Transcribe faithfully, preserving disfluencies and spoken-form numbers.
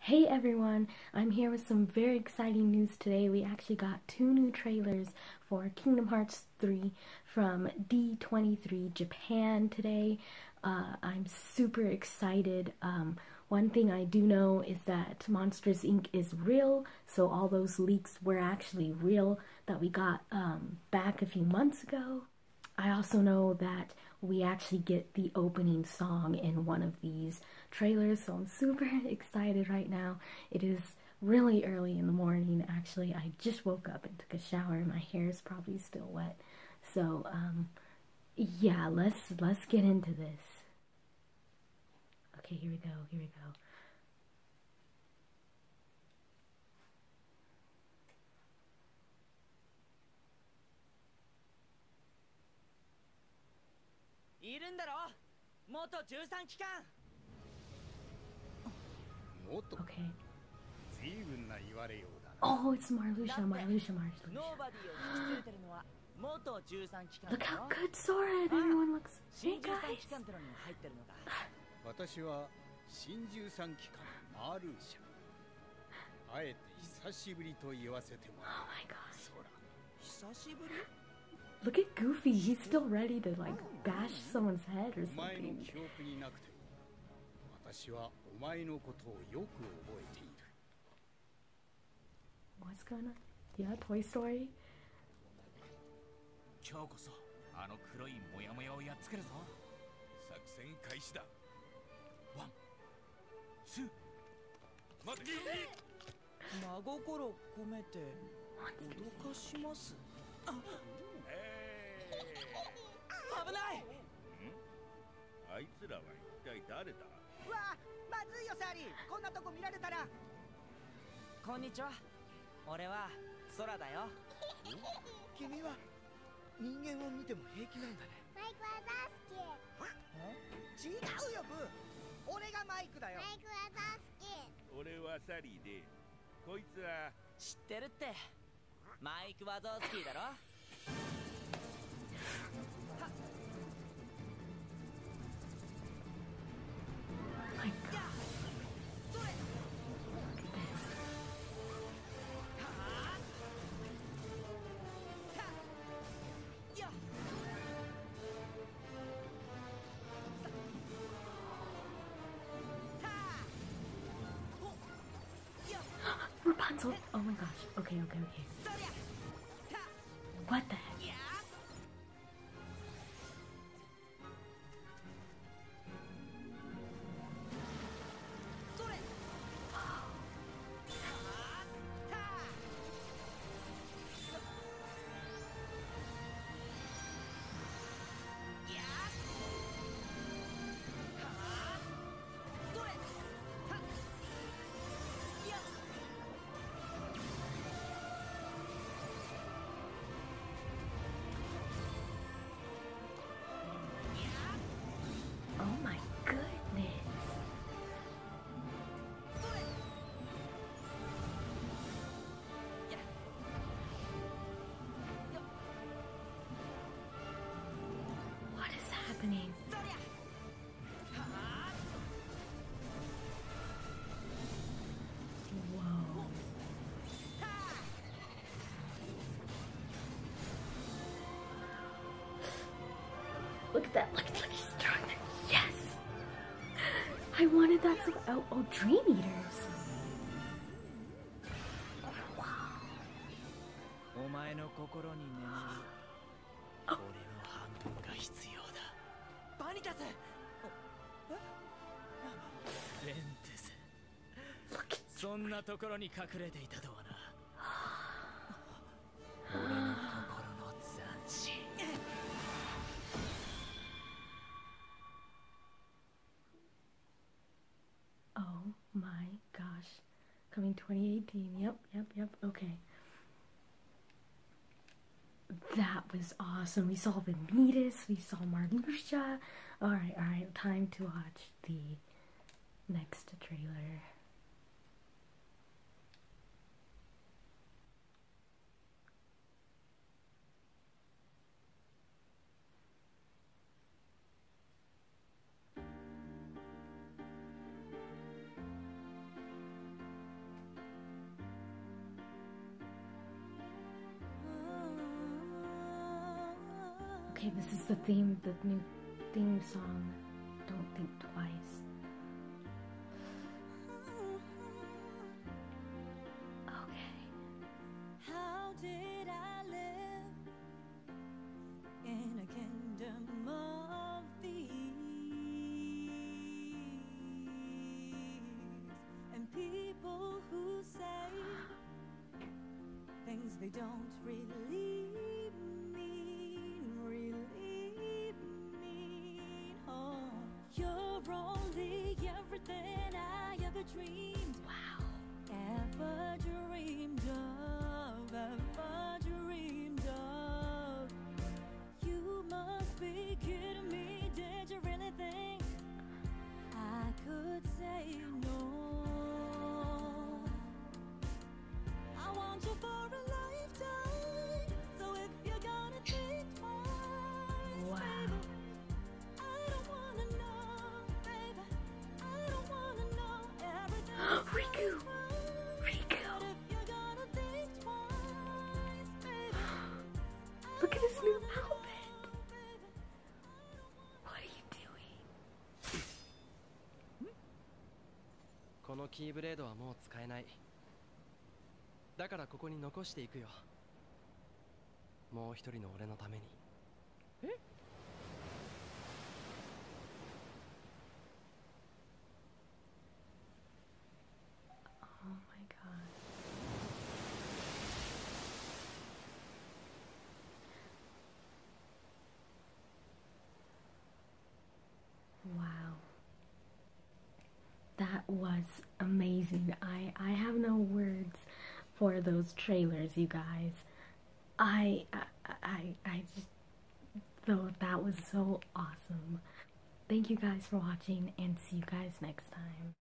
Hey everyone, I'm here with some very exciting news today. We actually got two new trailers for Kingdom Hearts three from D twenty-three Japan today. Uh, I'm super excited. Um, one thing I do know is that Monsters Incorporated is real, so all those leaks were actually real that we got um, back a few months ago. I also know that we actually get the opening song in one of these trailers, so I'm super excited right now. It is really early in the morning, actually. I just woke up and took a shower, and my hair is probably still wet. So, um, yeah, let's, let's get into this. Okay, here we go, here we go. Okay. Oh, it's Marluxia, Marluxia, Marluxia. Look how good Sora and everyone looks. Hey guys! Oh my gosh. Look at Goofy, he's still ready to like bash someone's head or something. What's going on? Yeah, Toy Story? Rapunzel! Oh my gosh. Okay, okay, okay. What the heck? Happening. Whoa. Look at that. Look, look, he's throwing it. Yes! I wanted that to. Oh, oh, Dream Eaters. Wow. Oh. Oh my gosh. Coming twenty eighteen. Yep, yep, yep. Okay. That was awesome. We saw Vanitas, we saw Marluxia. Alright, alright, time to watch the next trailer. Okay, this is the theme, the new theme song. Don't think twice. Okay. How did I live in a kingdom of thieves and people who say things they don't really mean, really mean. Oh, you're only everything I ever dreamed. Wow. Ever dreamed of, ever dreamed of. You must be kidding me. Did you really think I could say no? I want you for a lifetime. So if you're gonna think twice, Wow. baby, I don't wanna know, baby. I don't wanna know everything. Riku! Riku! Look at his new outfit! What are you doing? このキーブレードはもう使えない。だからここに残していくよ。もう一人の俺のために。え Oh my god. Wow. That was amazing. I I have no words for those trailers, you guys. I I I, I just thought that was so awesome. Thank you guys for watching and see you guys next time.